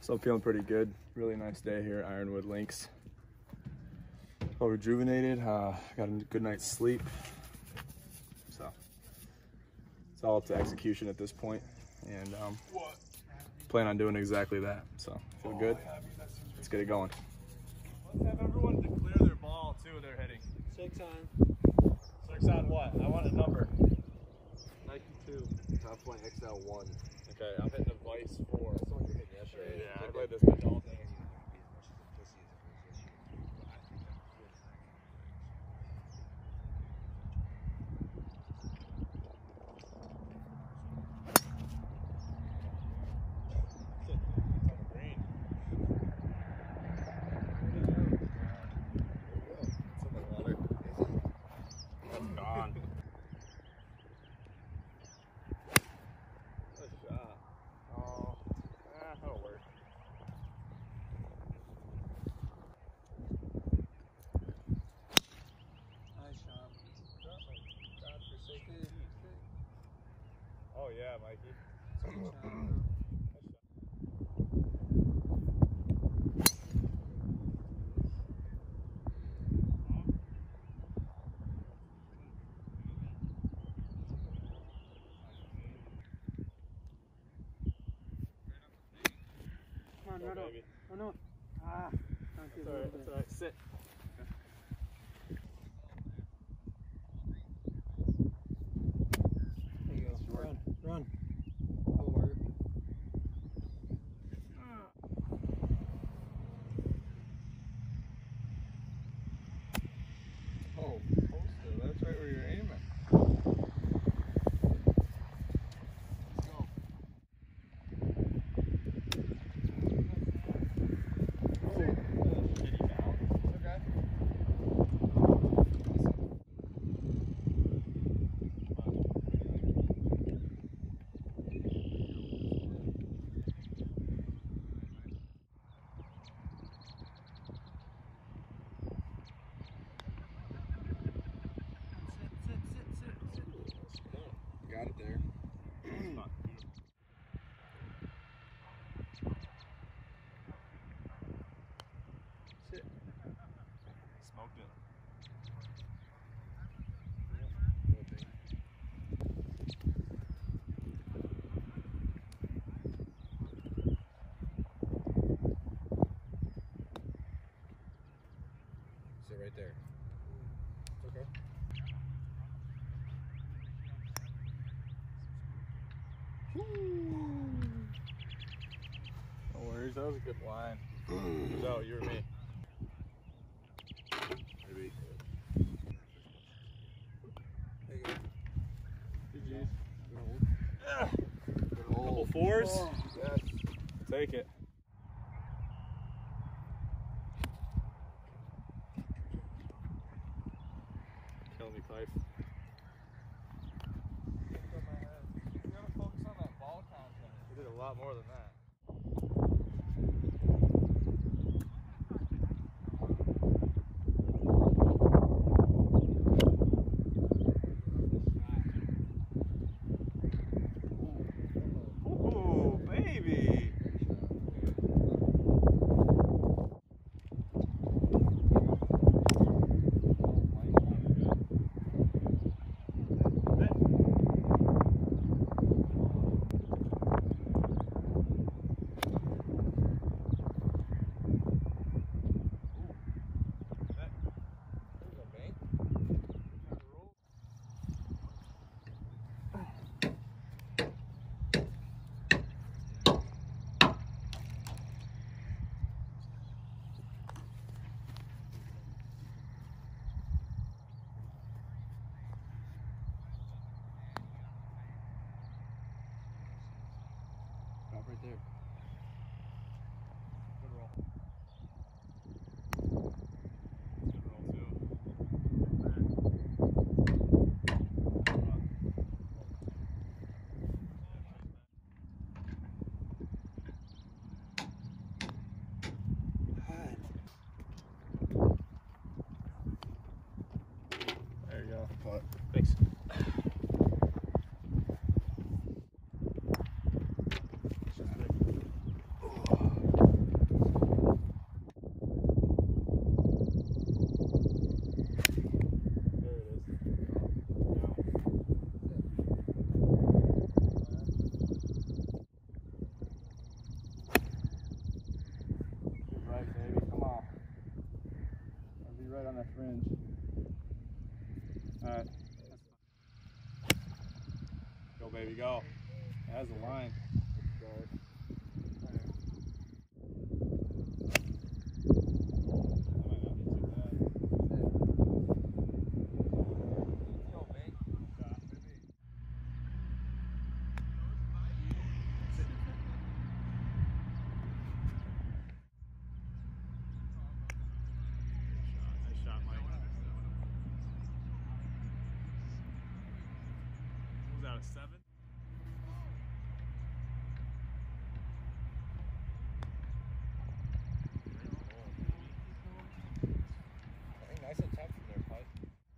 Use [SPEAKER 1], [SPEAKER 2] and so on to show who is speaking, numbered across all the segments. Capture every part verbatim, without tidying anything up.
[SPEAKER 1] So I'm feeling pretty good. Really nice day here at Ironwood Links. Felt rejuvenated, uh, got a good night's sleep. So it's all up to execution at this point, and um, plan on doing exactly that. So feel good. Let's get it going.
[SPEAKER 2] Let's have everyone declare their ball too. They're hitting.
[SPEAKER 3] Six on.
[SPEAKER 2] Six on what? I want a number.
[SPEAKER 3] Nike two.
[SPEAKER 4] Top point X L one.
[SPEAKER 2] Okay, I'm hitting a Vice four.
[SPEAKER 4] That's the one you hit yesterday.
[SPEAKER 2] Yeah, I played this match all day. Oh yeah, Mikey.
[SPEAKER 3] Come on,
[SPEAKER 2] Go,
[SPEAKER 3] right
[SPEAKER 2] baby.
[SPEAKER 3] Oh no. Ah.
[SPEAKER 2] That's alright, that's alright. Sit.
[SPEAKER 3] There you go. Run, run. That'll work.
[SPEAKER 2] Oh, poster. That's right where you're aiming.
[SPEAKER 4] Got it there.
[SPEAKER 2] Sit. Smoked it.
[SPEAKER 4] Sit right there. Okay.
[SPEAKER 2] No worries, that was a good line. Who's out, you or me?
[SPEAKER 4] Maybe.
[SPEAKER 3] There you go.
[SPEAKER 2] G G's.
[SPEAKER 4] Good
[SPEAKER 2] Couple
[SPEAKER 4] hold.
[SPEAKER 2] fours?
[SPEAKER 3] Oh.
[SPEAKER 2] Yes. Take it. Kill me, Pife. You gotta focus on that ball contact. We did a lot more than that. Ooh, baby! right on that fringe. All right. Go, baby, go. That's the line. Seven.
[SPEAKER 4] I think nice attempt from there, Pipe.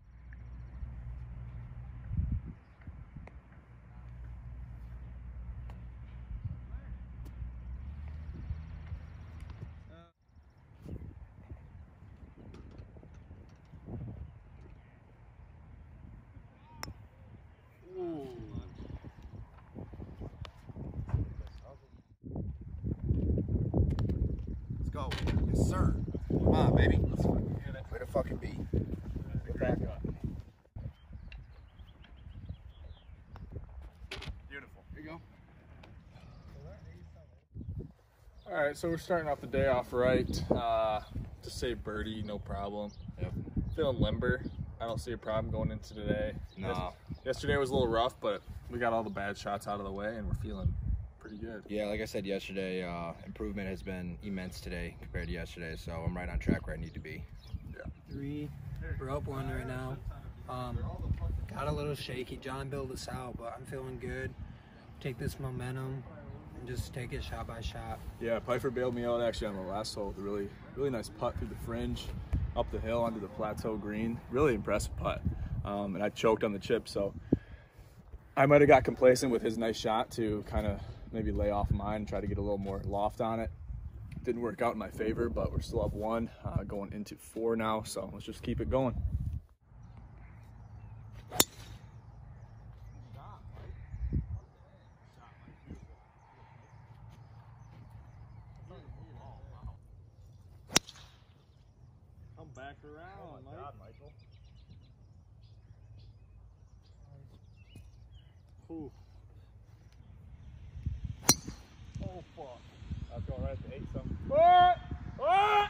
[SPEAKER 4] Yes, sir. Come on, baby. Let's get it. Way to fucking be. Get back up.
[SPEAKER 2] Beautiful.
[SPEAKER 4] Here you go.
[SPEAKER 1] All right, so we're starting off the day off right. Uh, to say birdie, no problem.
[SPEAKER 4] Yep.
[SPEAKER 1] Feeling limber. I don't see a problem going into today.
[SPEAKER 4] No.
[SPEAKER 1] Yes- Yesterday was a little rough, but we got all the bad shots out of the way, and we're feeling pretty good.
[SPEAKER 4] Yeah, like I said yesterday, uh, improvement has been immense today compared to yesterday, so I'm right on track where I need to be.
[SPEAKER 1] Yeah.
[SPEAKER 3] Three. We're up one right now. Um, got a little shaky. John built us out, but I'm feeling good. Take this momentum and just take it shot by shot.
[SPEAKER 1] Yeah, Pifer bailed me out actually on the last hole with a really, really nice putt through the fringe, up the hill onto the plateau green. Really impressive putt. Um, and I choked on the chip, so I might have got complacent with his nice shot to kind of maybe lay off mine and try to get a little more loft on it. Didn't work out in my favor, but we're still up one, uh, going into four now, so let's just keep it going.
[SPEAKER 2] Come back around, Mike. God, Michael. Ooh. Oh, fuck. That's going right at the eight something. What? What?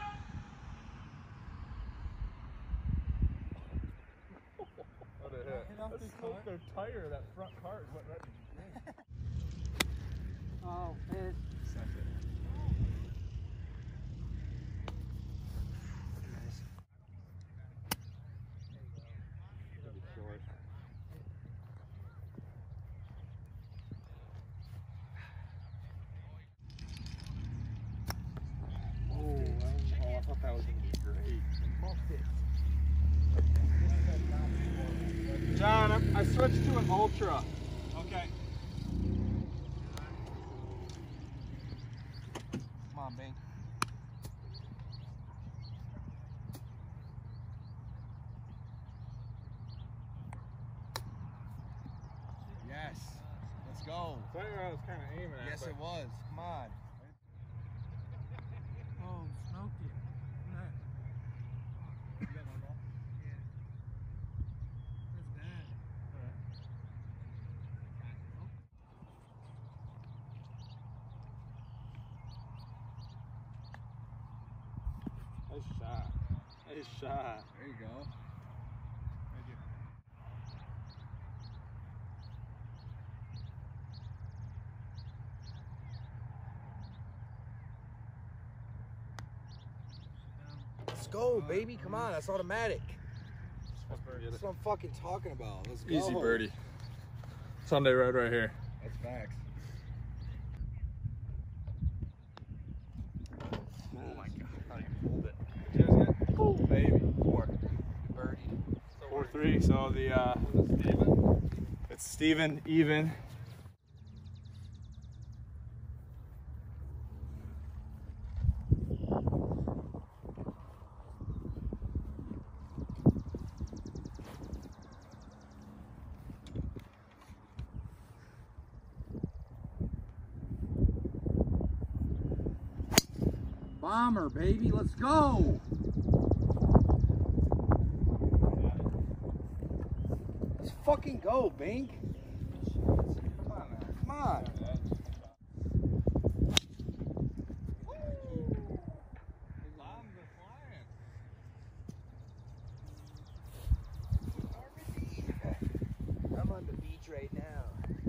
[SPEAKER 2] What a hit.
[SPEAKER 3] Hit off
[SPEAKER 2] Let's
[SPEAKER 3] the
[SPEAKER 2] smoke
[SPEAKER 3] cart.
[SPEAKER 2] their tire. That front cart went right in the
[SPEAKER 3] Oh, it.
[SPEAKER 1] Second.
[SPEAKER 3] Nice.
[SPEAKER 2] short.
[SPEAKER 3] Oh, I, was, oh, I thought that was going to be great.
[SPEAKER 2] John, I, I switched to an Ultra. Okay.
[SPEAKER 4] Come on, Bink. Yes. Let's go.
[SPEAKER 2] That's where I was kind of aiming at.
[SPEAKER 4] Yes,
[SPEAKER 2] but
[SPEAKER 4] it was. Come on.
[SPEAKER 3] Oh, smoked you. Nice. You got one ball? Yeah. That's bad.
[SPEAKER 2] Nice shot. Nice shot.
[SPEAKER 4] There you go.
[SPEAKER 2] Thank you.
[SPEAKER 4] Let's go, baby. Come on. That's automatic.
[SPEAKER 2] That's
[SPEAKER 4] That's what I'm fucking talking about. Let's go.
[SPEAKER 1] Easy birdie. Sunday road right here.
[SPEAKER 4] That's facts.
[SPEAKER 2] Oh my god. I can't even hold it. Cheers, good? Oh, baby. Four.
[SPEAKER 4] Birdie.
[SPEAKER 2] Four three. So the uh it's Steven even.
[SPEAKER 4] Bomber, baby. Let's go.
[SPEAKER 2] fucking go, Bink. Come on now. Come on.
[SPEAKER 3] I'm on the beach right now.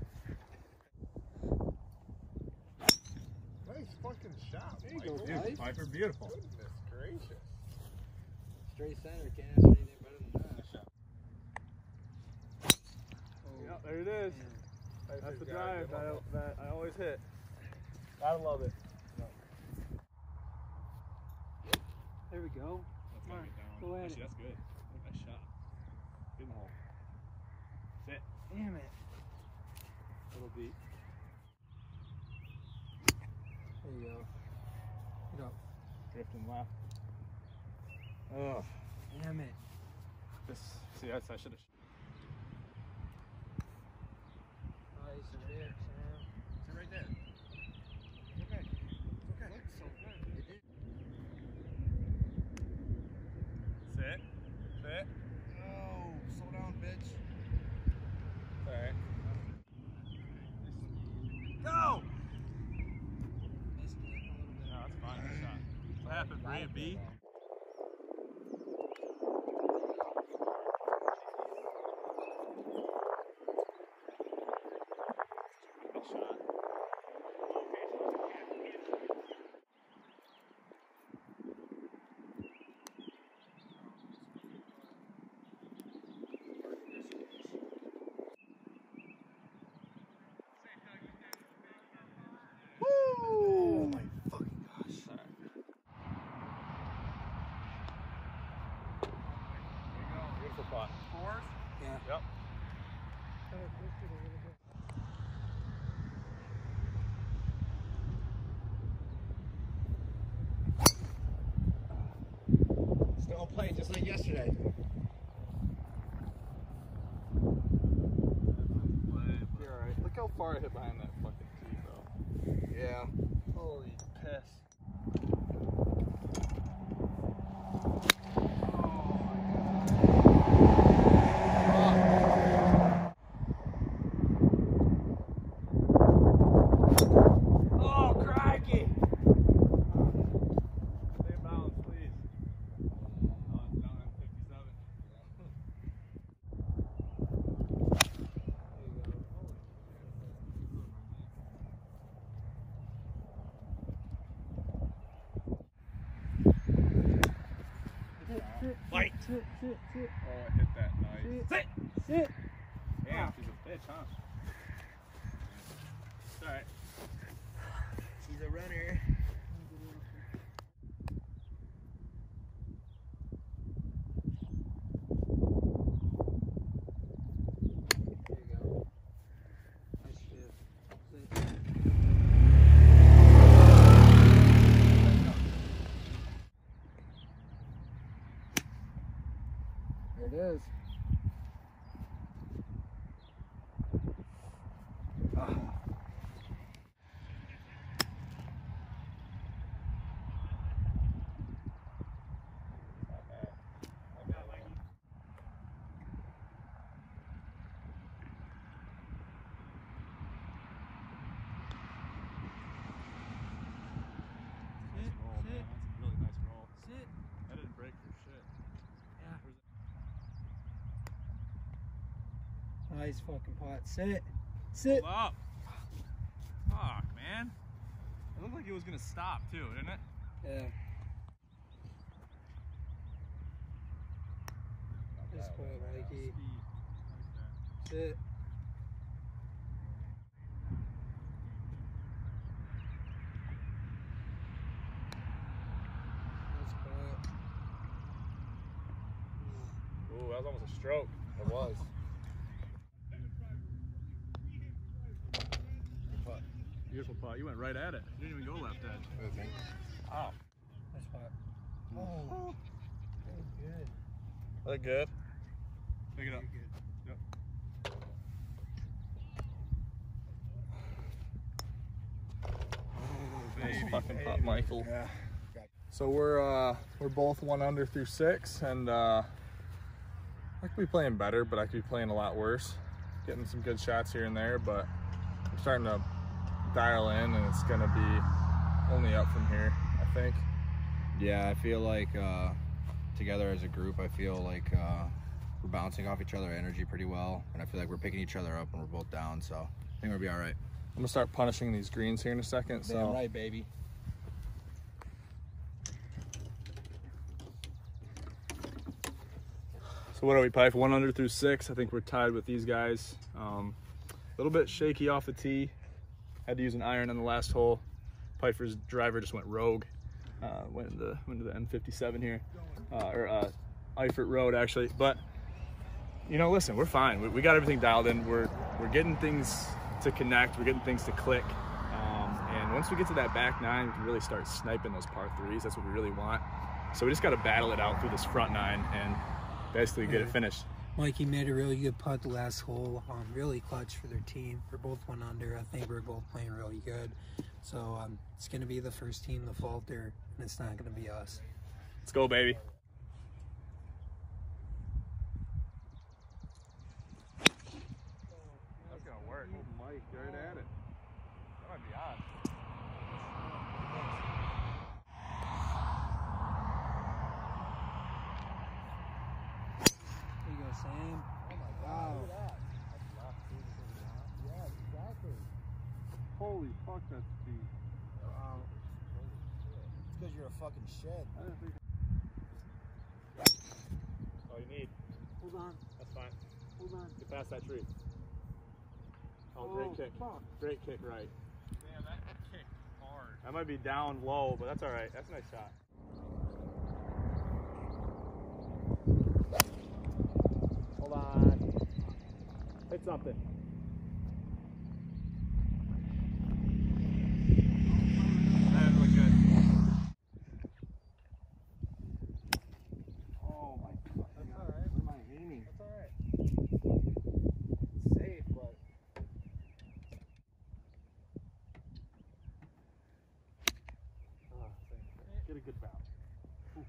[SPEAKER 2] Nice fucking shot. There you go,
[SPEAKER 3] Nice.
[SPEAKER 2] Pifer. Beautiful. Goodness gracious.
[SPEAKER 3] Straight center, can't ask for anything better than that.
[SPEAKER 2] Oh,
[SPEAKER 1] Yeah, there it is.
[SPEAKER 3] man.
[SPEAKER 1] That's the drive that I, that I always hit. Gotta love it.
[SPEAKER 3] There we go. Come on, go at it.
[SPEAKER 1] That's good. Nice shot. Good in the hole. Sit.
[SPEAKER 3] Damn it.
[SPEAKER 1] Little beat.
[SPEAKER 3] There you go. Get up.
[SPEAKER 1] Drifting left. Oh.
[SPEAKER 3] Damn it.
[SPEAKER 1] This. See, that's I should have.
[SPEAKER 3] Nice and there, Sam.
[SPEAKER 4] Sit right there. It's okay. It's okay.
[SPEAKER 3] Looks so good. It did.
[SPEAKER 1] Sit. Sit.
[SPEAKER 4] Oh, slow down, bitch.
[SPEAKER 1] Alright.
[SPEAKER 4] Go!
[SPEAKER 3] Missed it a little bit.
[SPEAKER 1] No, that's fine. Good shot. What happened, Bri and B?
[SPEAKER 4] Oh my fucking gosh.
[SPEAKER 1] Beautiful pot.
[SPEAKER 2] Fours?
[SPEAKER 3] Yeah.
[SPEAKER 1] Yep.
[SPEAKER 3] Kind of drifted a little bit.
[SPEAKER 4] Still playing just like yesterday.
[SPEAKER 1] You're alright. Look how far I hit behind that fucking tee, bro.
[SPEAKER 4] Yeah.
[SPEAKER 1] Holy piss. Oh, crikey! Stay balanced, please. Oh, it's down at fifty-seven. Fight!
[SPEAKER 3] Sit, sit, sit.
[SPEAKER 1] Oh, I hit that nice.
[SPEAKER 3] Sit. Sit.
[SPEAKER 1] Damn, she's a bitch, huh? It's alright.
[SPEAKER 4] She's a runner.
[SPEAKER 3] There you go. Nice shit. Sit.
[SPEAKER 1] There it is. Ah.
[SPEAKER 3] Sit.
[SPEAKER 1] Roll, man.
[SPEAKER 3] Sit.
[SPEAKER 1] That's a really nice roll.
[SPEAKER 3] Sit.
[SPEAKER 1] That didn't break for shit.
[SPEAKER 3] Yeah. Nice fucking pot. Sit. Sit.
[SPEAKER 1] Hold up. Fuck, man. It looked like it was gonna stop too, didn't it?
[SPEAKER 3] Yeah. Nice pot, Mikey. Sit. Nice pot.
[SPEAKER 1] Ooh, that was almost a stroke.
[SPEAKER 4] It was.
[SPEAKER 1] Beautiful putt. You went right at it. You didn't even go left edge.
[SPEAKER 4] Moving.
[SPEAKER 1] Oh.
[SPEAKER 3] Nice pot. Oh. Very good.
[SPEAKER 1] Look good. Pick it up.
[SPEAKER 3] Very good.
[SPEAKER 1] Yep. Nice fucking
[SPEAKER 4] baby.
[SPEAKER 1] putt, Michael.
[SPEAKER 4] Yeah.
[SPEAKER 1] So we're uh, we're both one under through six, and uh,
[SPEAKER 2] I could be playing better, but I could be playing a lot worse. Getting some good shots here and there, but I'm starting to dial in, and it's gonna be only up from here, I think.
[SPEAKER 4] Yeah, I feel like uh, together as a group, I feel like uh, we're bouncing off each other's energy pretty well, and I feel like we're picking each other up when we're both down, so I think we'll be all right.
[SPEAKER 2] I'm gonna start punishing these greens here in a second. So
[SPEAKER 4] Damn right, baby.
[SPEAKER 1] So what are we, Pife? One under through six. I think we're tied with these guys. Um, a little bit shaky off the tee. Had to use an iron on the last hole. Pifer's driver just went rogue. Uh, went into, went into the N fifty-seven here, uh, or uh, Eifert Road actually. But you know, listen, we're fine. We, we got everything dialed in. We're we're getting things to connect. We're getting things to click. Um, and once we get to that back nine, we can really start sniping those par threes. That's what we really want. So we just got to battle it out through this front nine and basically get it finished.
[SPEAKER 3] Mikey made a really good putt the last hole. Um, really clutch for their team. We're both one under. I think we're both playing really good. So um, it's going to be the first team to falter, and it's not going to be us.
[SPEAKER 1] Let's go, baby.
[SPEAKER 2] that's gonna work. Oh, Mike, right at it. That might be on.
[SPEAKER 3] There you go, Sam. Oh my God. Look at that.
[SPEAKER 2] Yeah, exactly. Holy fuck, that's deep.
[SPEAKER 4] Wow. It's because you're a fucking shed.
[SPEAKER 2] I didn't think.
[SPEAKER 1] That's all you need.
[SPEAKER 3] Hold on.
[SPEAKER 1] That's fine.
[SPEAKER 3] Hold on.
[SPEAKER 1] Get past that tree. Oh,
[SPEAKER 3] Oh,
[SPEAKER 1] great kick.
[SPEAKER 3] fuck.
[SPEAKER 1] Great kick right.
[SPEAKER 2] Damn, that kicked hard.
[SPEAKER 1] That might be down low, but that's all right. That's a nice shot. Hold on. Hit something.
[SPEAKER 2] That looked good.
[SPEAKER 1] Oh my God.
[SPEAKER 2] That's all right.
[SPEAKER 1] Where am I aiming?
[SPEAKER 2] That's all right.
[SPEAKER 1] It's safe, but. Oh, get a good bounce. Ooh.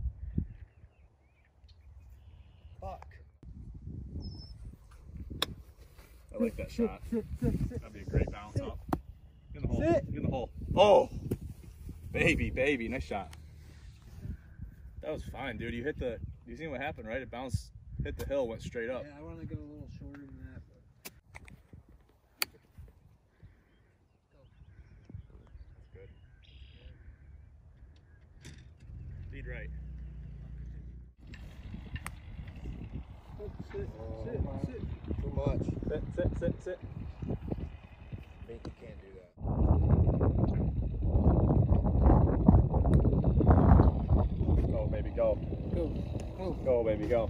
[SPEAKER 4] Fuck.
[SPEAKER 1] I like that shot.
[SPEAKER 3] Sit, sit, sit.
[SPEAKER 1] That'd be a great bounce up. Get in the hole.
[SPEAKER 3] Sit.
[SPEAKER 1] Get in the hole. Oh! Baby, baby, nice shot. That was fine, dude. You hit the, you seen what happened, right? It bounced, hit the hill, went straight up.
[SPEAKER 3] Yeah, I want to go a little shorter than that. But...
[SPEAKER 1] That's good. Lead right.
[SPEAKER 3] Sit, sit, sit.
[SPEAKER 4] Too much.
[SPEAKER 1] Sit, sit, sit, sit.
[SPEAKER 4] Binky can't do that.
[SPEAKER 1] Go, baby, go.
[SPEAKER 3] Go, go.
[SPEAKER 1] Go, baby, go.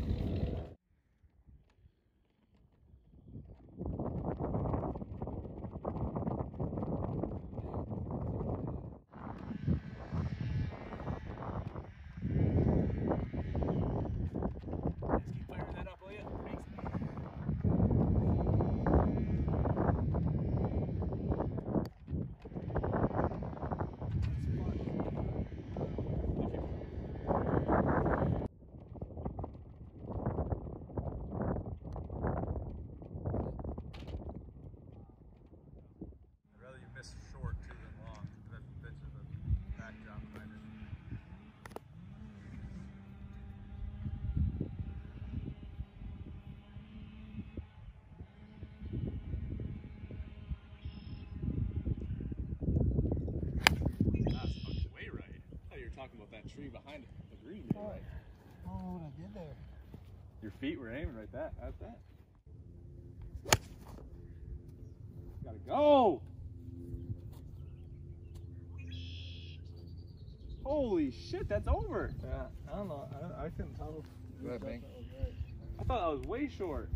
[SPEAKER 1] Talking about that tree behind the green,
[SPEAKER 3] Oh.
[SPEAKER 1] right?
[SPEAKER 3] Oh, what I did there.
[SPEAKER 1] Your feet were aiming right that at that. Gotta go! Holy shit, that's over!
[SPEAKER 2] Yeah, I don't know. I, I couldn't tell.
[SPEAKER 4] Go ahead, Bink.
[SPEAKER 1] I thought that was way short.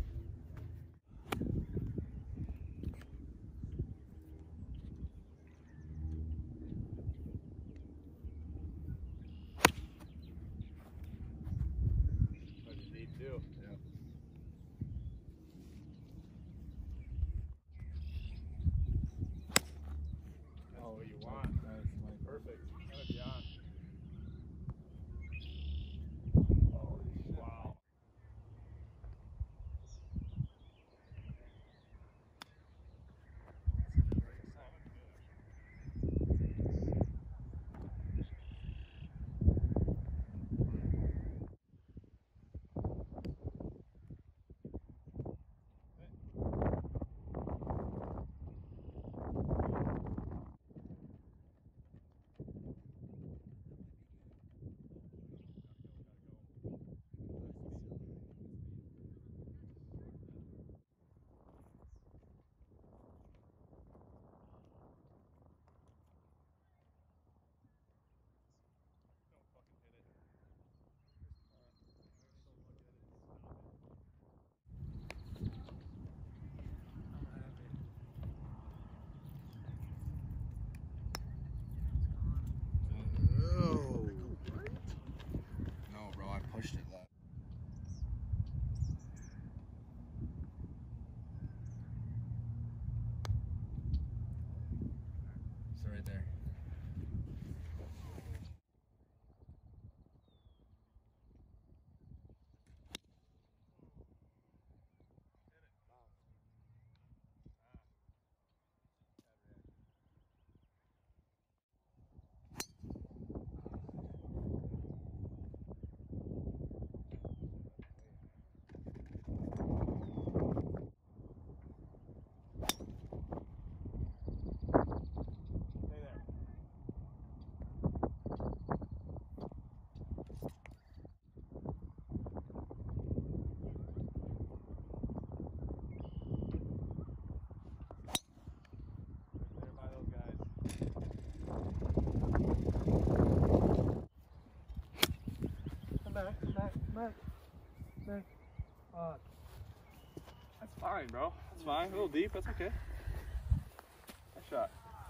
[SPEAKER 2] Mac, Mac.
[SPEAKER 3] Uh,
[SPEAKER 2] That's fine, bro. That's fine. A little deep. That's okay. Nice shot.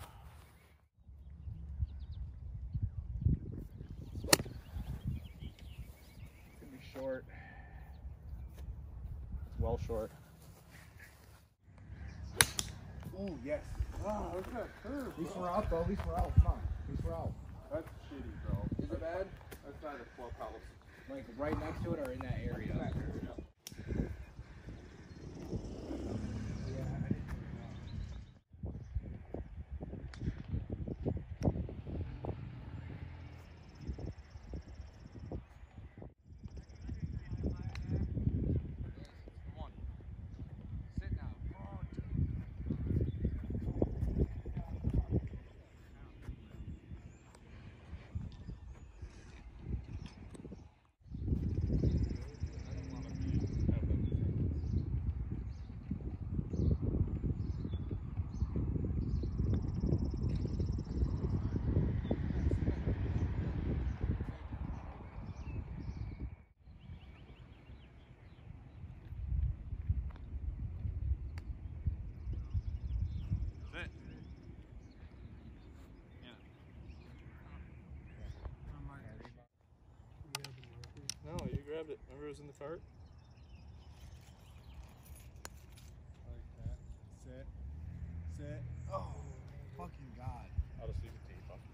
[SPEAKER 2] It's gonna be short. It's well short.
[SPEAKER 1] Oh, yes.
[SPEAKER 2] Wow, look at that curve.
[SPEAKER 4] At least we're out, though. At least we're out. Come on. At least we're out.
[SPEAKER 2] That's shitty, bro.
[SPEAKER 4] Is it bad?
[SPEAKER 2] That's not a clubhouse.
[SPEAKER 4] Like right next to it or in that area?
[SPEAKER 2] In that area. No, you grabbed it. Remember it was in the cart?
[SPEAKER 1] Like that. Sit. Sit. Oh, fucking God.
[SPEAKER 2] I'll just leave the tape up.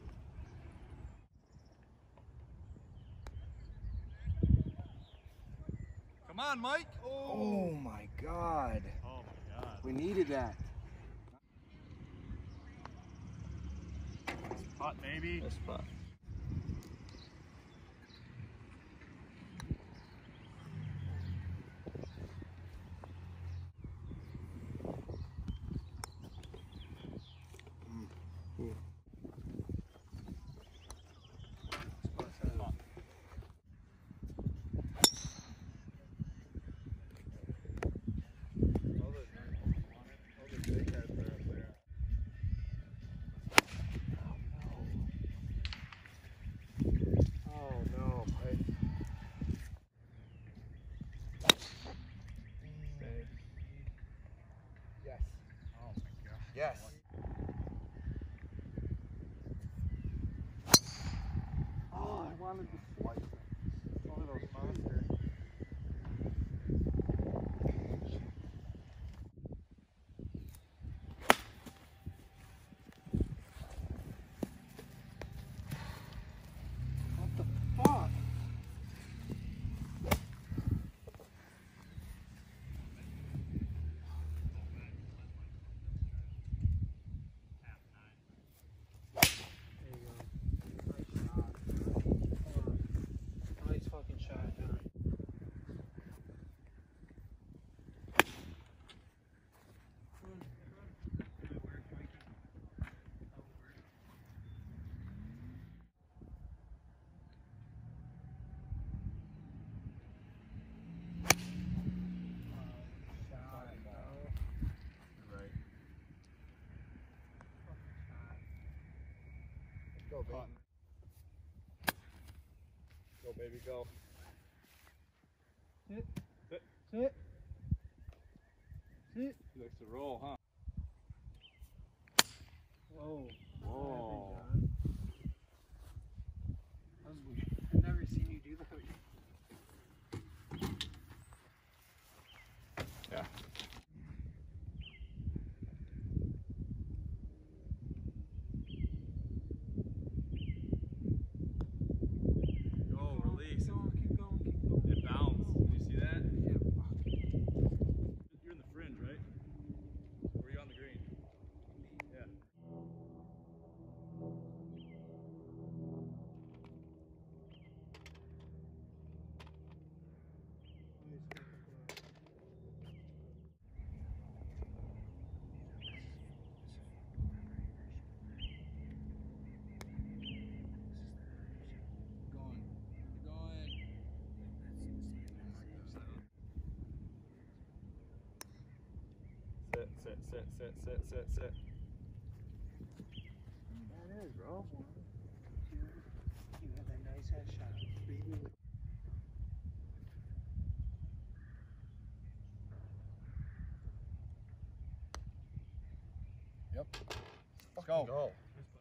[SPEAKER 2] Come on, Mike!
[SPEAKER 4] Oh my God.
[SPEAKER 2] Oh my God.
[SPEAKER 4] We needed that.
[SPEAKER 2] Hot, baby. This spot.
[SPEAKER 4] Yes.
[SPEAKER 2] Oh, I wanted to slice it. One of those monsters.
[SPEAKER 3] what the fuck?
[SPEAKER 4] Go, baby.
[SPEAKER 2] Go, baby, go.
[SPEAKER 3] Sit.
[SPEAKER 2] Sit.
[SPEAKER 3] Sit. Sit.
[SPEAKER 2] He likes to roll, huh?
[SPEAKER 3] Whoa.
[SPEAKER 2] Whoa.
[SPEAKER 3] I've never seen you do that.
[SPEAKER 2] Yeah. Go, release.
[SPEAKER 3] Keep going, keep going, keep going.
[SPEAKER 2] It bounced. Did you see that?
[SPEAKER 3] Yeah, fuck.
[SPEAKER 2] You're in the fringe, right? Or are you on the green? Yeah. Sit, sit, sit, sit, sit, sit, sit.
[SPEAKER 3] That is, bro. You had that nice head shot. Three minutes.
[SPEAKER 4] Yep. Let's go.
[SPEAKER 2] go.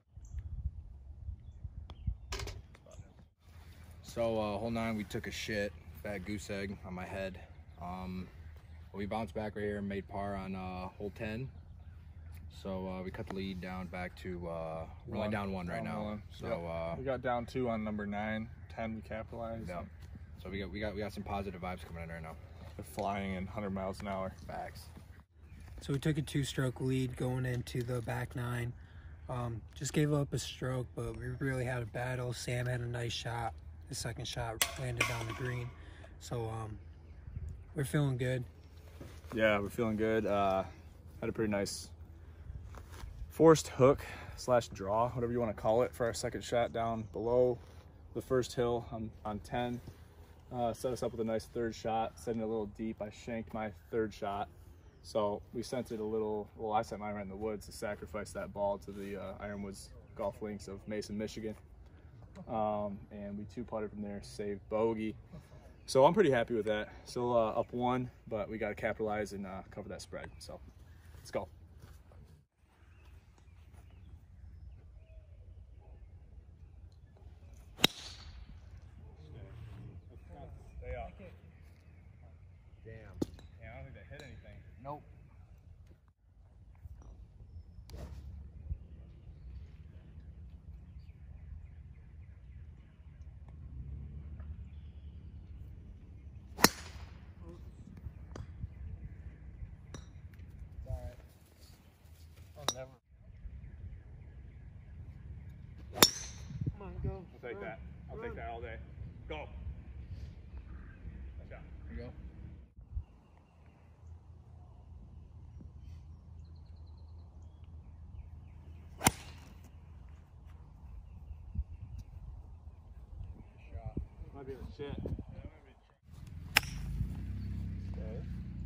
[SPEAKER 4] So uh, hole nine, we took a shit, fat goose egg on my head. Um, we bounced back right here and made par on uh, hole ten. So uh, we cut the lead down back to uh, we're only down one right
[SPEAKER 2] down
[SPEAKER 4] now.
[SPEAKER 2] One.
[SPEAKER 4] So
[SPEAKER 2] yep.
[SPEAKER 4] uh,
[SPEAKER 2] we got down two on number nine, ten we capitalized.
[SPEAKER 4] Yeah. So we got we got we got some positive vibes coming in right now.
[SPEAKER 2] They're flying in one hundred miles an hour.
[SPEAKER 4] Facts.
[SPEAKER 3] So we took a two-stroke lead going into the back nine. Um, just gave up a stroke, but we really had a battle. Sam had a nice shot. The second shot landed on the green. So um, we're feeling good.
[SPEAKER 1] Yeah, we're feeling good. Uh, had a pretty nice forced hook slash draw, whatever you want to call it, for our second shot down below the first hill on, on ten. Uh, set us up with a nice third shot, setting it a little deep. I shanked my third shot. So we sent it a little, well, I sent mine right in the woods to sacrifice that ball to the uh, Ironwoods golf links of Mason, Michigan. Um, and we two putted from there, saved bogey. So I'm pretty happy with that. Still uh, up one, but we got to capitalize and uh, cover that spread. So let's go.
[SPEAKER 2] Stay up.
[SPEAKER 4] Damn.
[SPEAKER 2] Yeah, I don't think they hit anything.
[SPEAKER 4] Nope.
[SPEAKER 2] Never.
[SPEAKER 3] Come on, go.
[SPEAKER 2] I'll take that. I'll take that all day. Go. Nice shot.
[SPEAKER 4] There you go. Shot.
[SPEAKER 2] Might be the shit. Okay.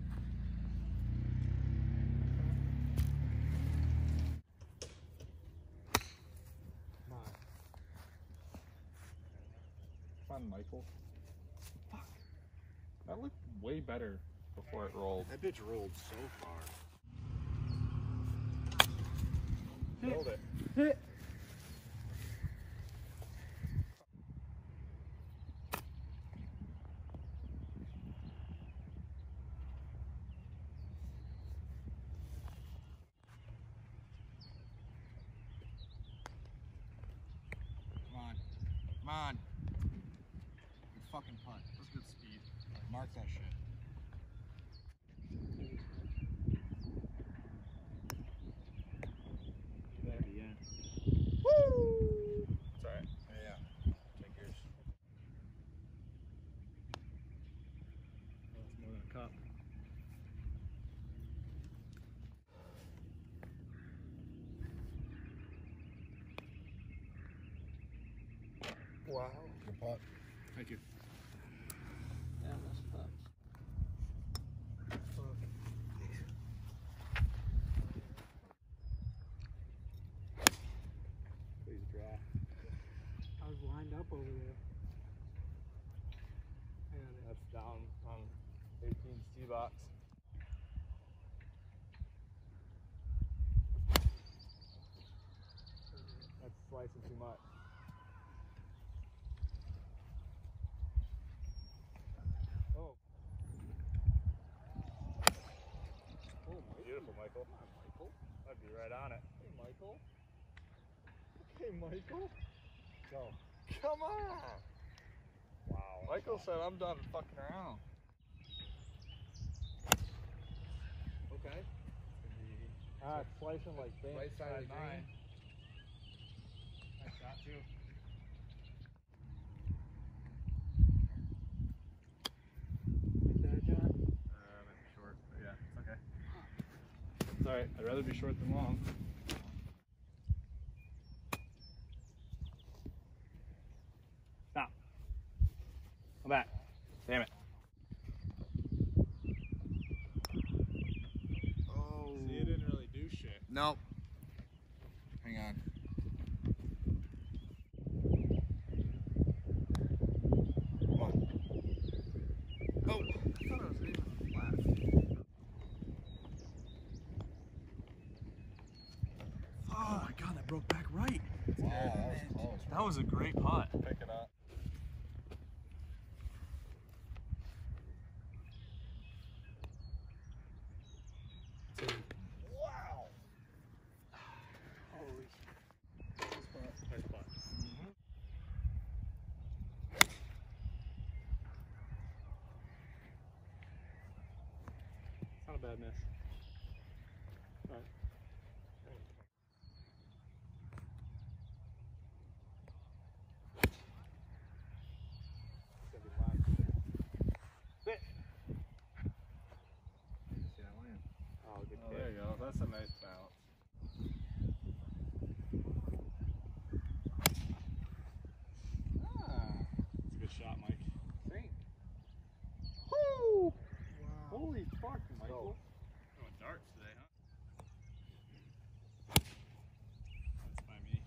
[SPEAKER 2] On Michael. Fuck. That looked way better before it rolled.
[SPEAKER 4] That bitch rolled so far.
[SPEAKER 2] Rolled it.
[SPEAKER 3] Hit.
[SPEAKER 4] Come on. Come on. Good fucking putt.
[SPEAKER 2] That's good speed.
[SPEAKER 4] Mark that shit.
[SPEAKER 1] There, yeah.
[SPEAKER 2] Woo! It's alright.
[SPEAKER 4] Yeah, yeah. Take yours.
[SPEAKER 1] That's more than a cup.
[SPEAKER 2] Wow.
[SPEAKER 4] Good putt.
[SPEAKER 1] Thank you.
[SPEAKER 3] Yeah, that's tough.
[SPEAKER 1] Please draw.
[SPEAKER 3] I was lined up over there. I got it.
[SPEAKER 2] That's down on eighteen's tee box. That's slicing too much. Oh. Oh, beautiful, Michael. Come on, Michael. I'd be right on it. Hey, Michael. Hey, Michael. Go. Come on. Wow. Michael said I'm done fucking around. Okay. Ah, it's slicing like Bink.
[SPEAKER 4] Right side of the
[SPEAKER 2] mine.
[SPEAKER 4] green.
[SPEAKER 2] Nice shot too.
[SPEAKER 3] Like that, John?
[SPEAKER 2] Uh, might be short, but yeah, it's okay. It's alright. I'd rather be short than long. Stop. Come back. Damn it.
[SPEAKER 4] Oh.
[SPEAKER 2] See, it didn't really do shit.
[SPEAKER 4] Nope. Hang on. Come on. Oh.
[SPEAKER 2] I thought it was even flat.
[SPEAKER 1] That was a great putt. Pick it up.
[SPEAKER 2] Wow. Holy. Nice putt. Nice putt. Mm-hmm. It's not a bad miss. All right.
[SPEAKER 1] Oh, there you go. That's a nice bounce. Ah, that's a good shot, Mike.
[SPEAKER 2] Think. Woo! Wow. Holy fuck, Michael.
[SPEAKER 1] Going darts today, huh? That's by me.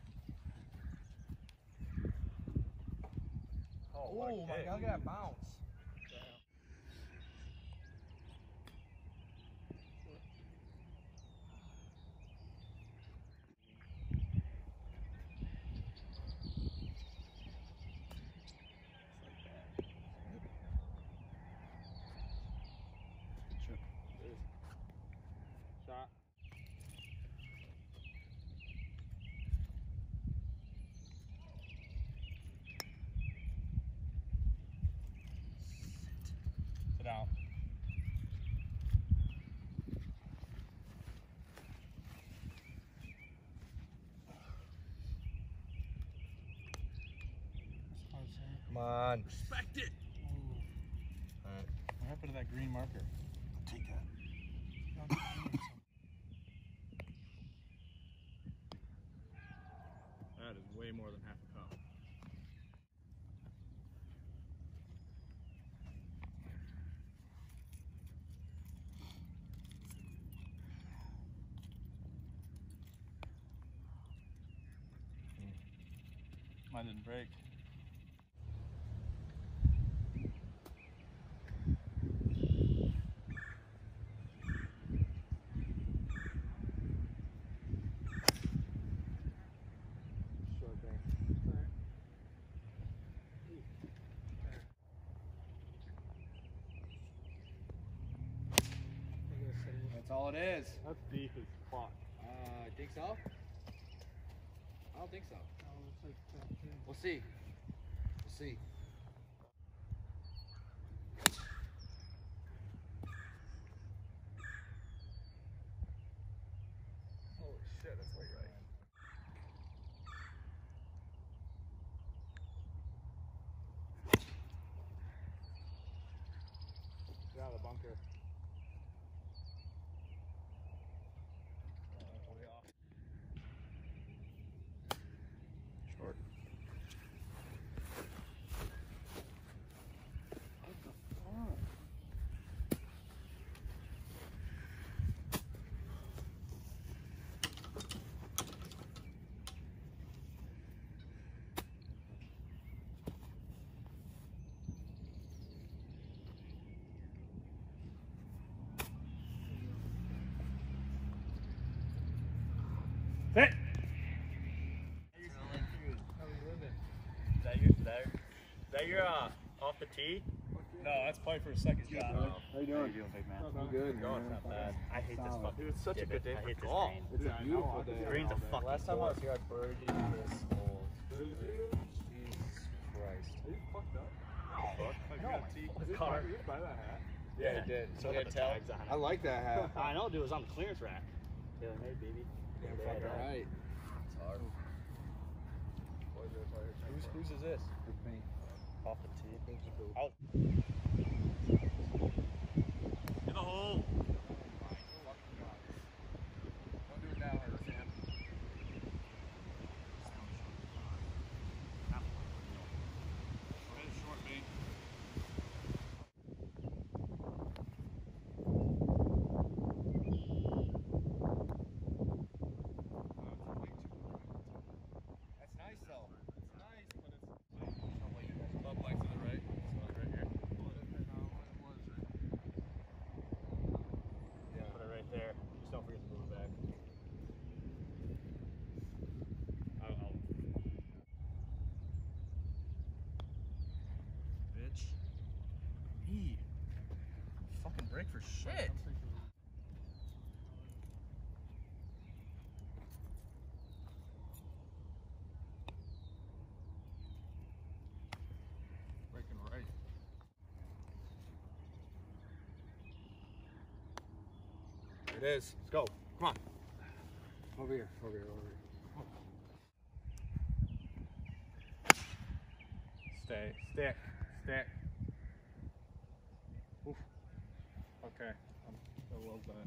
[SPEAKER 4] Oh, my God, look at that bounce.
[SPEAKER 2] Shot.
[SPEAKER 1] Sit down.
[SPEAKER 4] Come on.
[SPEAKER 1] Respect it.
[SPEAKER 4] Alright.
[SPEAKER 1] What happened to that green marker? Take that. That is way more than half a cup. Mine didn't break.
[SPEAKER 4] That's all it is.
[SPEAKER 2] That's deep as fuck.
[SPEAKER 4] Uh, I think so. I don't think so.
[SPEAKER 3] Oh, it's like top ten.
[SPEAKER 4] We'll see. We'll see.
[SPEAKER 1] Holy shit, that's way right.
[SPEAKER 2] Get out of the bunker.
[SPEAKER 1] Short.
[SPEAKER 2] Sit!
[SPEAKER 3] How we living?
[SPEAKER 2] Is that your, is that, is that your uh, off the tee?
[SPEAKER 1] No, that's Pifer's second shot.
[SPEAKER 2] Oh.
[SPEAKER 1] How you doing?
[SPEAKER 2] How you doing, big man?
[SPEAKER 1] I'm good.
[SPEAKER 2] No, it's not bad. I hate this fucking.
[SPEAKER 1] Dude, it's such a good day
[SPEAKER 2] I hate
[SPEAKER 1] for
[SPEAKER 2] this
[SPEAKER 1] golf.
[SPEAKER 2] green.
[SPEAKER 1] It's a beautiful day.
[SPEAKER 2] The green's a fucking.
[SPEAKER 4] Last time I was
[SPEAKER 2] fork.
[SPEAKER 4] here, I birdied this hole. Jesus Christ.
[SPEAKER 1] Are you fucked up? Fuck. Like,
[SPEAKER 2] No,
[SPEAKER 1] you got a tee.
[SPEAKER 2] my
[SPEAKER 1] Did
[SPEAKER 2] car.
[SPEAKER 1] you buy that hat?
[SPEAKER 4] Yeah, he did.
[SPEAKER 2] So
[SPEAKER 4] You
[SPEAKER 2] got
[SPEAKER 4] can't
[SPEAKER 2] the
[SPEAKER 4] tell.
[SPEAKER 2] tags on it.
[SPEAKER 4] I like that hat.
[SPEAKER 2] I know, dude. It was on the clearance rack. Taylor made, baby.
[SPEAKER 4] Damn
[SPEAKER 2] Yeah,
[SPEAKER 4] fucking
[SPEAKER 2] yeah.
[SPEAKER 4] right. It's hard. Whose, whose is this? Me.
[SPEAKER 2] Off the tee.
[SPEAKER 4] Thank you, boo.
[SPEAKER 2] Out. In the hole.
[SPEAKER 4] Don't do it now, Sam.
[SPEAKER 1] Short, mate.
[SPEAKER 4] That's nice though.
[SPEAKER 1] It's nice, but it's club length to the right. So right here.
[SPEAKER 4] strike for shit. Breaking right. There it is. Let's go. Come on. Over here. Over here. Over here.
[SPEAKER 2] Stay. Stick. Stick. Oof. Okay. I'm so well done.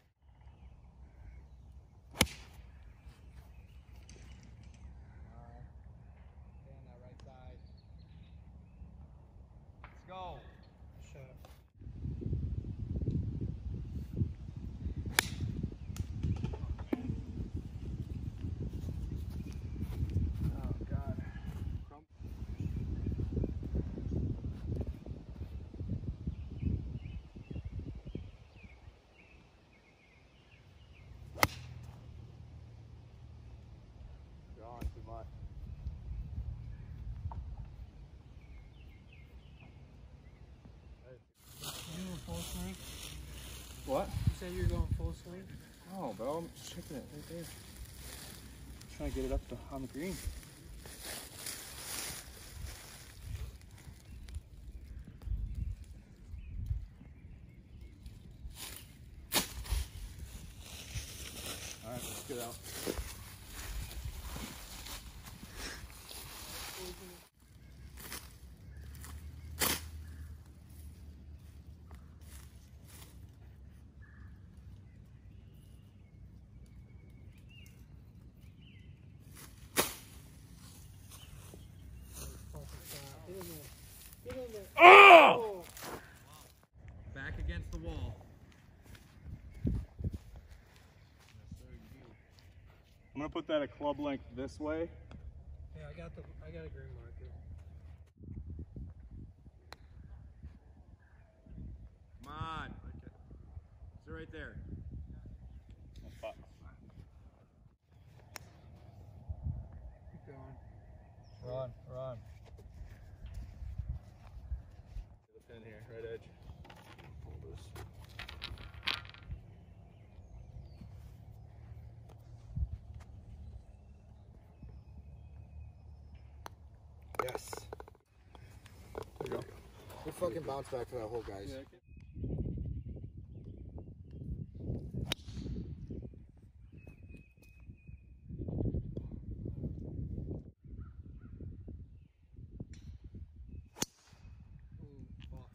[SPEAKER 4] Stay on that right side. Let's go.
[SPEAKER 3] Shut up.
[SPEAKER 1] Oh God. Gone too much.
[SPEAKER 3] You were full swing?
[SPEAKER 1] What?
[SPEAKER 3] You said you were going full swing?
[SPEAKER 1] Oh, bro, I'm just checking it right there. Trying to get it up to, on the green. All right, let's get out.
[SPEAKER 3] Get in there. Get in there.
[SPEAKER 1] Oh!
[SPEAKER 4] Back against the wall.
[SPEAKER 1] I'm gonna put that a club length this way.
[SPEAKER 3] Yeah, I got the I got a green marker.
[SPEAKER 4] Come on. Sit right there.
[SPEAKER 1] Oh, fuck.
[SPEAKER 3] Keep going.
[SPEAKER 2] Run, run. The pin here, right edge.
[SPEAKER 1] Pull this.
[SPEAKER 4] Yes.
[SPEAKER 1] There you go.
[SPEAKER 4] We fucking bounce back to that hole, guys.
[SPEAKER 1] Yeah,
[SPEAKER 3] Ooh, fuck.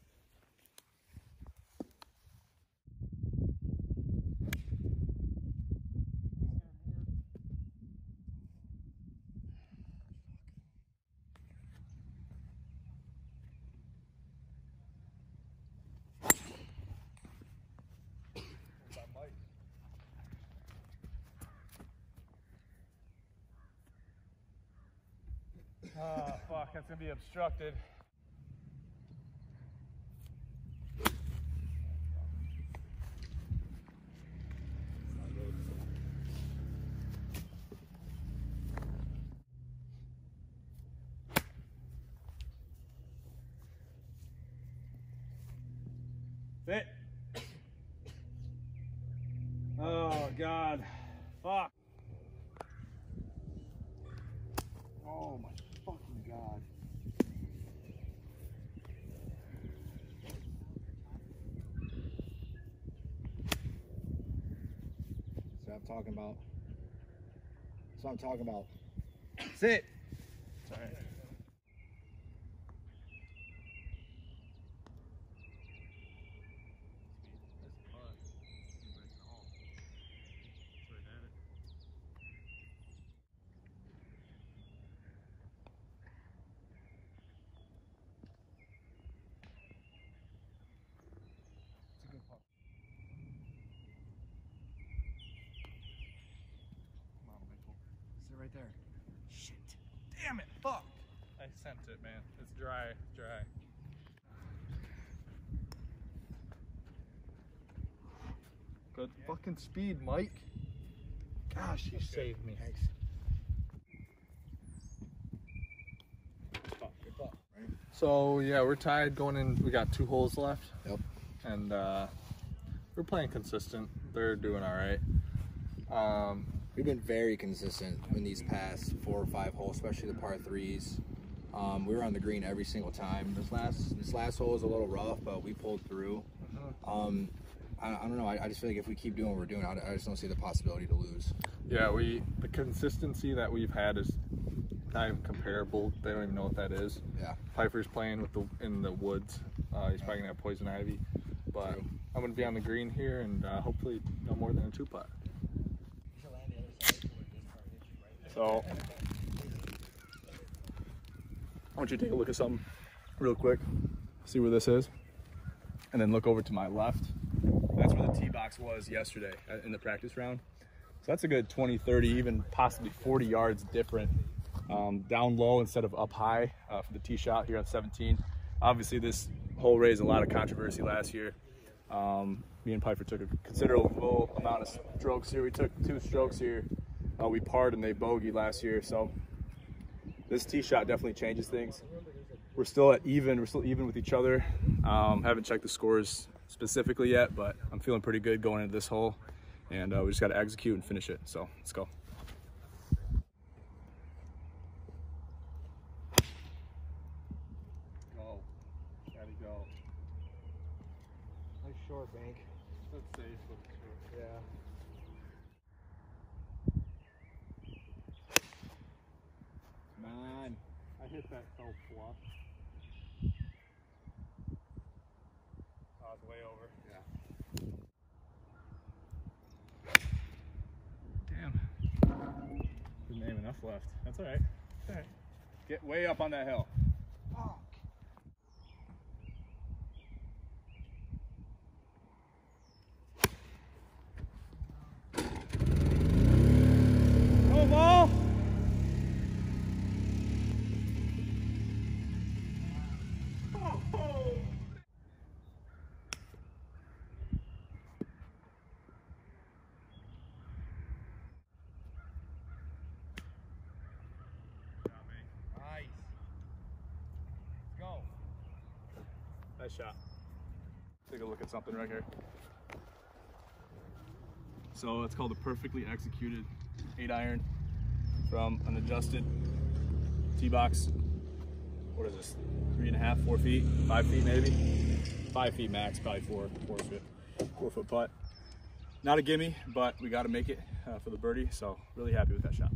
[SPEAKER 2] Oh, fuck, that's gonna be obstructed. Sit. Oh, God. Fuck.
[SPEAKER 1] Oh my fucking God.
[SPEAKER 4] That's what I'm talking about. That's what I'm talking about. Sit.
[SPEAKER 2] Sorry.
[SPEAKER 4] Sit right there.
[SPEAKER 2] Shit. Damn it. Fuck. I sent it, man. It's dry. It's dry.
[SPEAKER 1] Good fucking speed, Mike. Gosh, you saved me.
[SPEAKER 4] Thanks.
[SPEAKER 1] So yeah, we're tied going in. We got two holes left.
[SPEAKER 4] Yep.
[SPEAKER 1] and uh, we're playing consistent. They're doing all right. Um,
[SPEAKER 4] We've been very consistent in these past four or five holes, especially the par threes. Um, we were on the green every single time. This last this last hole was a little rough, but we pulled through. Um, I, I don't know. I, I just feel like if we keep doing what we're doing, I, I just don't see the possibility to lose.
[SPEAKER 1] Yeah, we the consistency that we've had is not even comparable. They don't even know what that is.
[SPEAKER 4] Yeah.
[SPEAKER 1] Pifer's playing with the in the woods. Uh, he's probably gonna have poison ivy, but
[SPEAKER 4] True.
[SPEAKER 1] I'm gonna be on the green here and uh, hopefully no more than a two putt. So I want you to take a look at something real quick. See where this is, and then look over to my left. That's where the tee box was yesterday in the practice round. So that's a good twenty, thirty, even possibly forty yards different. Um, down low instead of up high uh, for the tee shot here on seventeen. Obviously this hole raised a lot of controversy last year. Um, me and Pifer took a considerable amount of strokes here. We took two strokes here. Uh, we parred and they bogeyed last year. So this tee shot definitely changes things. We're still at even, we're still even with each other. Um, haven't checked the scores specifically yet, but I'm feeling pretty good going into this hole. And uh, we just got to execute and finish it. So let's go. Go. Gotta go.
[SPEAKER 2] Nice short bank.
[SPEAKER 1] That's safe.
[SPEAKER 2] Yeah.
[SPEAKER 4] Come on.
[SPEAKER 1] I hit that so flush. Oh, it's way over.
[SPEAKER 4] Yeah.
[SPEAKER 1] Damn. Didn't have enough left. That's all right. All right. Get way up on that hill.
[SPEAKER 2] Fuck.
[SPEAKER 1] Go ball. Nice shot. Take a look at something right here. So it's called a perfectly executed eight iron from an adjusted tee box. What is this? Three and a half, four feet, five feet maybe? Five feet max, probably four, four foot, four foot putt. Not a gimme, but we got to make it uh, for the birdie. So really happy with that shot.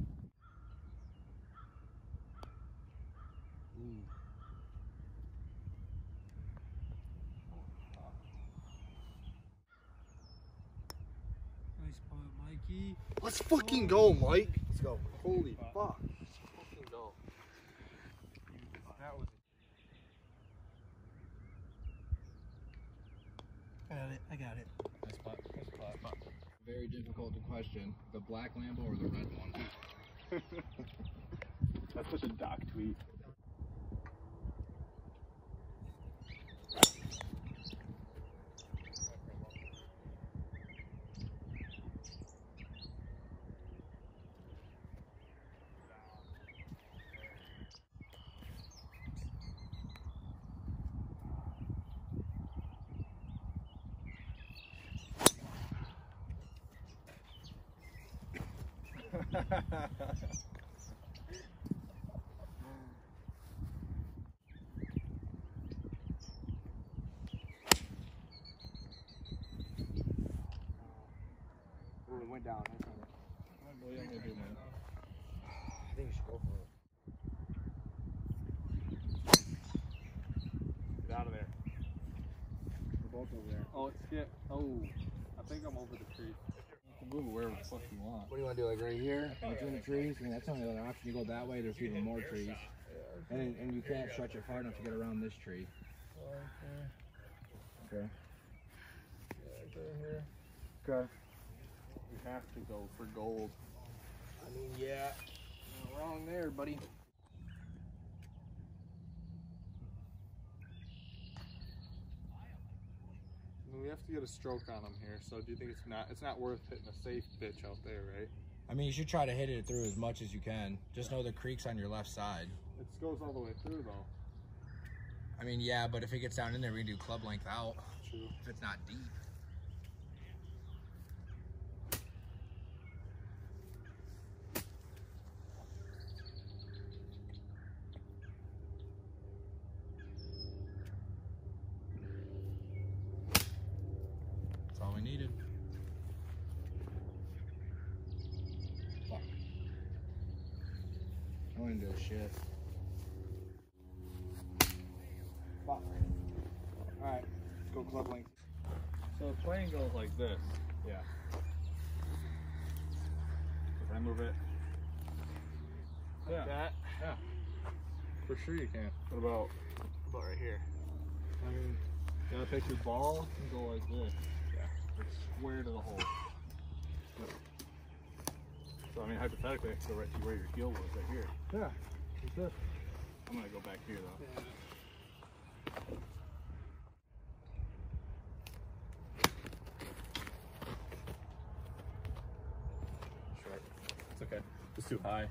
[SPEAKER 3] Nice putt, Mikey.
[SPEAKER 2] Let's fucking go, Mike. Let's go. Holy fuck. Let's fucking go. That was
[SPEAKER 3] I got it. I got it.
[SPEAKER 4] Nice putt. Nice putt. Very difficult to question. The black Lambo or the red one?
[SPEAKER 1] That's such a doc tweet.
[SPEAKER 2] Oh, it went down.
[SPEAKER 1] What are you gonna do, man?
[SPEAKER 2] I think you should go for it.
[SPEAKER 1] Get out of there. We're both over there. Oh, it's skip. Oh, I think I'm over the tree. You can move it wherever the fuck you want.
[SPEAKER 4] What do you want to do, like right here, in between the trees? I mean, that's the only other option. You go that way, there's even more trees. And, and you can't stretch it far enough to get around this tree. Okay.
[SPEAKER 1] Okay. You have to go for gold.
[SPEAKER 4] I mean, yeah. Not wrong there, buddy.
[SPEAKER 1] We have to get a stroke on him here. So do you think it's not? It's not worth hitting a safe pitch out there, right?
[SPEAKER 4] I mean, you should try to hit it through as much as you can. Just know the creek's on your left side.
[SPEAKER 1] It goes all the way through though.
[SPEAKER 4] I mean, yeah, but if it gets down in there, we can do club length out.
[SPEAKER 1] True.
[SPEAKER 4] If it's not deep. That's all we needed. Fuck. I wouldn't do shit. Fuck. Alright, let's go club length.
[SPEAKER 2] So the plane goes like this.
[SPEAKER 1] Yeah.
[SPEAKER 2] If I move it.
[SPEAKER 1] Yeah.
[SPEAKER 2] That.
[SPEAKER 1] Yeah. For sure you can.
[SPEAKER 2] What about?
[SPEAKER 1] About right here.
[SPEAKER 2] I mean, you gotta take your ball and go like this.
[SPEAKER 1] Yeah.
[SPEAKER 2] It's square to the hole. So I mean, hypothetically, I could go right to where your heel was, right here.
[SPEAKER 1] Yeah.
[SPEAKER 2] Like this. I'm gonna go back here though.
[SPEAKER 1] Yeah. Short. It's okay. It's too high.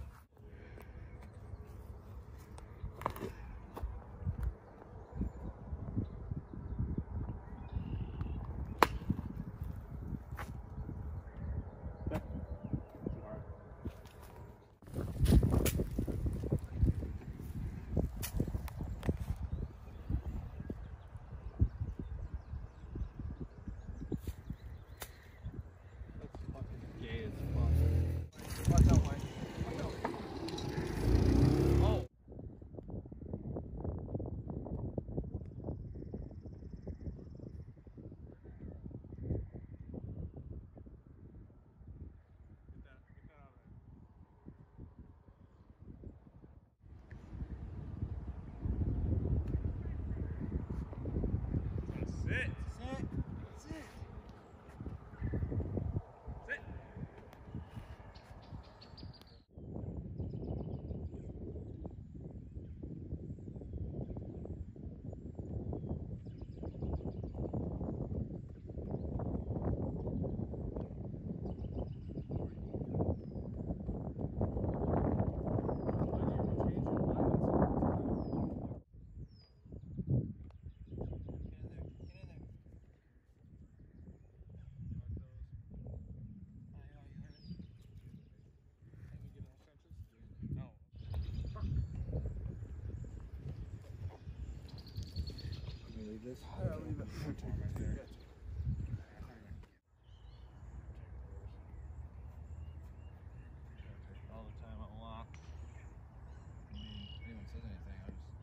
[SPEAKER 2] This.
[SPEAKER 1] Yeah, leave it.
[SPEAKER 2] Right there. All the time I want.
[SPEAKER 4] I mean, if anyone says anything, I'll just...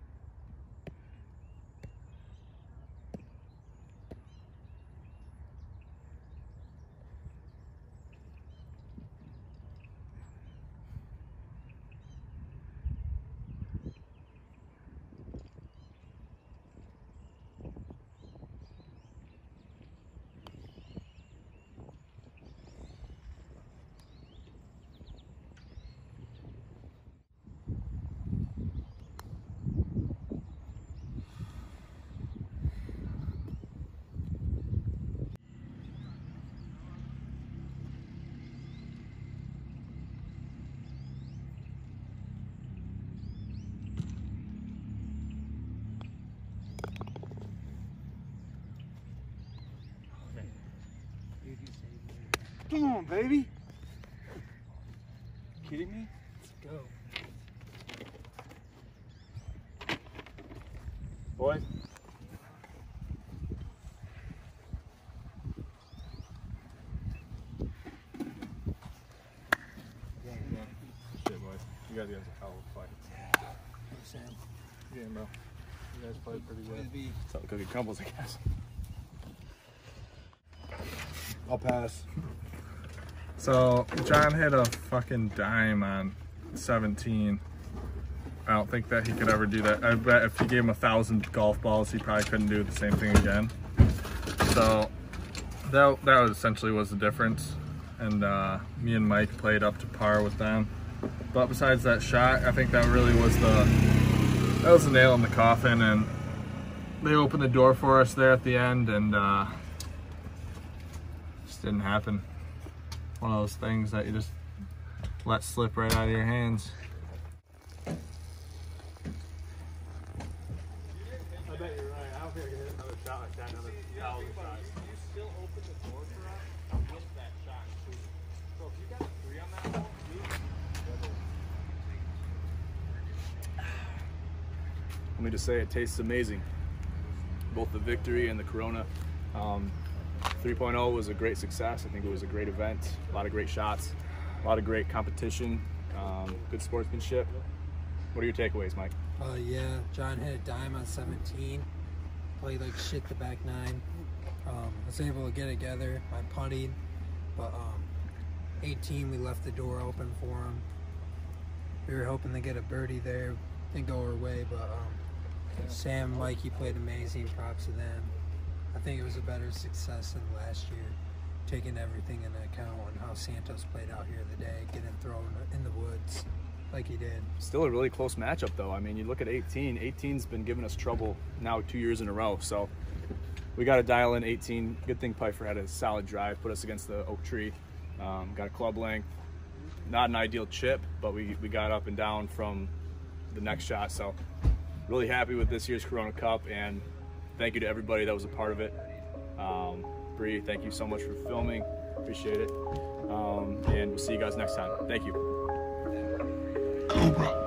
[SPEAKER 1] Come on, baby. Kidding me?
[SPEAKER 3] Let's go.
[SPEAKER 1] Boys.
[SPEAKER 2] Shit, boys. You guys got a hell of a fight. Yeah, bro. You guys played pretty good.
[SPEAKER 1] So cookie crumbles, I guess.
[SPEAKER 2] I'll pass.
[SPEAKER 1] So John hit a fucking dime on seventeen. I don't think that he could ever do that. I bet if you gave him a thousand golf balls, he probably couldn't do the same thing again. So that that was essentially was the difference. And uh, me and Mike played up to par with them. But besides that shot, I think that really was the that was the nail in the coffin. And they opened the door for us there at the end, and uh, just didn't happen. One of those things that you just let slip right out of your hands.
[SPEAKER 2] like that another thousand times.
[SPEAKER 5] You still open the door for us with that shot too. So if you got a three on that hole,
[SPEAKER 1] Let me just say it tastes amazing. Both the victory and the Corona. Um, three point oh was a great success. I think it was a great event. A lot of great shots, a lot of great competition, um, good sportsmanship. What are your takeaways, Mike?
[SPEAKER 3] Uh, yeah, John hit a dime on seventeen. Played like shit the back nine. Um, was able to get it together. I putted, but um, eighteen we left the door open for him. We were hoping to get a birdie there. Didn't go our way, but um, Sam and Mikey played amazing. Props to them. I think it was a better success than last year, taking everything into account and how Santos played out here today, getting thrown in the woods like he did.
[SPEAKER 1] Still a really close matchup, though. I mean, you look at eighteen. eighteen's been giving us trouble now two years in a row, so we got to dial in eighteen. Good thing Pifer had a solid drive, put us against the oak tree. Um, got a club length. Not an ideal chip, but we, we got up and down from the next shot, so really happy with this year's Corona Cup, and thank you to everybody that was a part of it. Um, Bri, thank you so much for filming. Appreciate it. Um, and we'll see you guys next time. Thank you.
[SPEAKER 6] Cobra.